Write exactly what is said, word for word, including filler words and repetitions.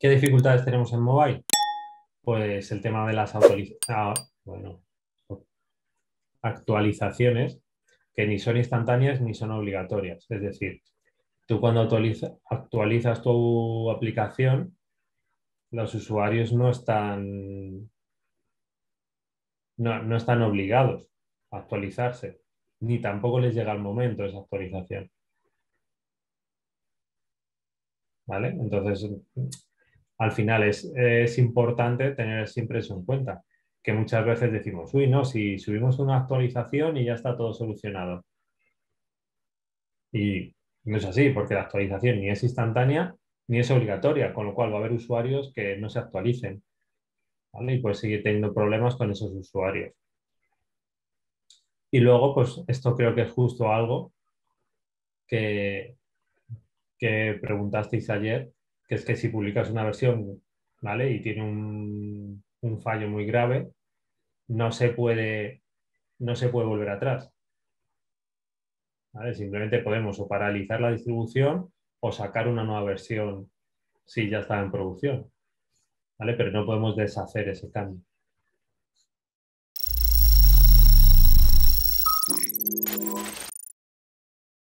¿Qué dificultades tenemos en mobile? Pues el tema de las autoriz- ah, bueno, actualizaciones que ni son instantáneas ni son obligatorias. Es decir, tú cuando actualiza- actualizas tu aplicación, los usuarios no están, no, no están obligados a actualizarse, ni tampoco les llega el momento de esa actualización. ¿Vale? Entonces, al final es, es importante tener siempre eso en cuenta, que muchas veces decimos, uy, no, si subimos una actualización y ya está todo solucionado. Y no es así, porque la actualización ni es instantánea ni es obligatoria, con lo cual va a haber usuarios que no se actualicen, ¿vale? Y puedes seguir teniendo problemas con esos usuarios. Y luego, pues esto creo que es justo algo que, que preguntasteis ayer, que es que si publicas una versión, ¿vale? Y tiene un, un fallo muy grave, no se puede, no se puede volver atrás, ¿vale? Simplemente podemos o paralizar la distribución o sacar una nueva versión si ya está en producción, ¿vale? Pero no podemos deshacer ese cambio.